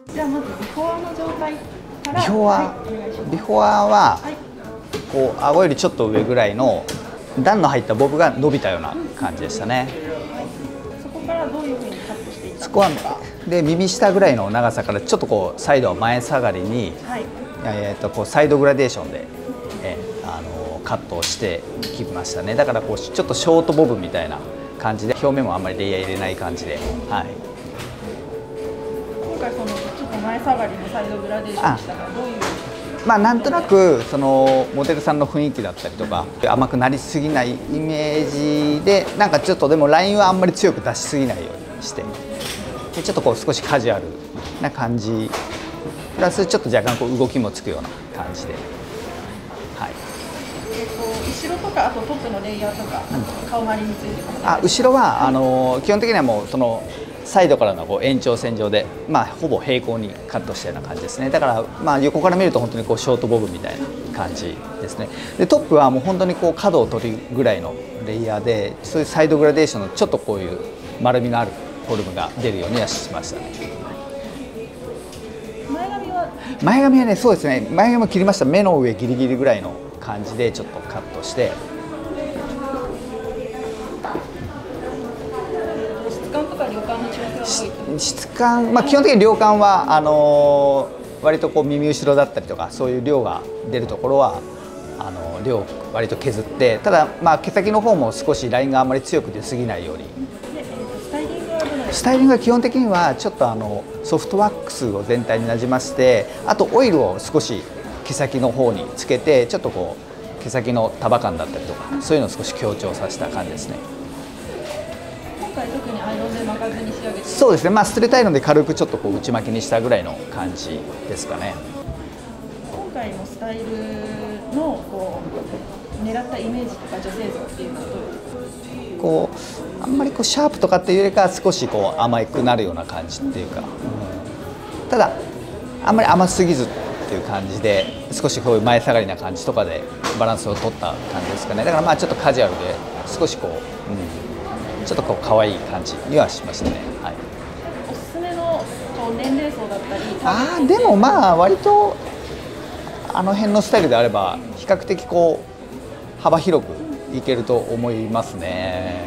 じゃあまずビフォアの状態から。 ビフォア、ビフォアは、こう顎よりちょっと上ぐらいの段の入ったボブが伸びたような感じでしたね。 そこからどういうふうにカットしていったんですか？ そこはで耳下ぐらいの長さからちょっとこうサイドは前下がりに、こうサイドグラデーションで、カットをしてきましたね。だからこうちょっとショートボブみたいな感じで、表面もあんまりレイヤー入れない感じで、はい。 今回そのちょっと前下がりのサイドグラデーションしたからどういう？ まあなんとなくそのモデルさんの雰囲気だったりとか、甘くなりすぎないイメージで、なんかちょっとでもラインはあんまり強く出しすぎないようにして、でちょっとこう少しカジュアルな感じプラスちょっと若干こう動きもつくような感じで、はい。 後ろとかあとトップのレイヤーとか、顔周りについてますね。 後ろは基本的にはもうそのサイドからのこう延長線上で、まあ、ほぼ平行にカットしたような感じですね。だから、まあ、横から見ると本当にこうショートボブみたいな感じですね。でトップはもう本当にこう角を取るぐらいのレイヤーで、そういうサイドグラデーションのちょっとこういう丸みのあるフォルムが出るようにはしましたね。前髪はね、そうですね、前髪を切りました。目の上ギリギリぐらいの感じでちょっとカットして。質感、まあ、基本的に量感は割とこう耳後ろだったりとか、そういう量が出るところは量を割と削って、ただまあ毛先の方も少しラインがあまり強く出過ぎないように。スタイリングは基本的にはちょっとソフトワックスを全体になじませて、あとオイルを少し毛先の方につけて、ちょっとこう毛先の束感だったりとか、そういうのを少し強調させた感じですね。 今回特にアイロンで巻かずに仕上げて。 そうですね、まあ、ストレートアイロンで軽くちょっとこう内巻きにしたぐらいの感じですかね。 今回のスタイルのこう狙ったイメージとか女性像っていうのはどうですか？ こうあんまりこうシャープとかっていうよりかは少しこう甘くなるような感じっていうか、ただあんまり甘すぎずっていう感じで、少しこういう前下がりな感じとかでバランスを取った感じですかね。だからまあちょっとカジュアルで少しこう、ちょっとこう可愛い感じにはしましたね。はい。 おすすめのこう年齢層だったり。 でもまあ割とあの辺のスタイルであれば比較的こう幅広くいけると思いますね。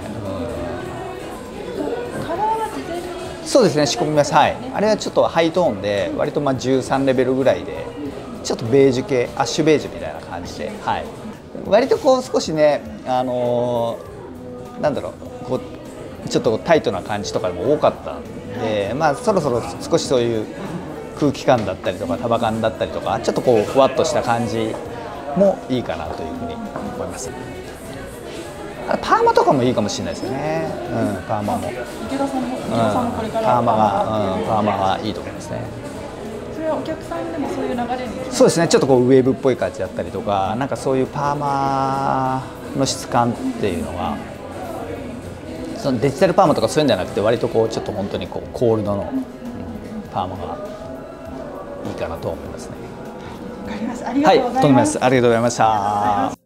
カラーは事前に。 そうですね、仕込みます。はい。あれはちょっとハイトーンで割とまあ13レベルぐらいで、ちょっとベージュ系、アッシュベージュみたいな感じで、はい。割とこう少しね、なんだろう、こうちょっとタイトな感じとかも多かったんで、まあそろそろ少しそういう空気感だったりとか束感だったりとか、ちょっとこうふわっとした感じもいいかなというふうに思います。パーマとかもいいかもしれないですよね。パーマも。 池田さんもこれからパーマがいいと思いますね。 それはお客さんでもそういう流れに。 そうですね。ちょっとこうウェーブっぽい感じだったりとか、なんかそういうパーマの質感っていうのが、そのデジタルパーマとかそういうんじゃなくて、割とこうちょっと本当にこうコールドの、パーマがいいかなと思いますね。 わかりました。ありがとうございます。 はい、とんでもないです。ありがとうございました。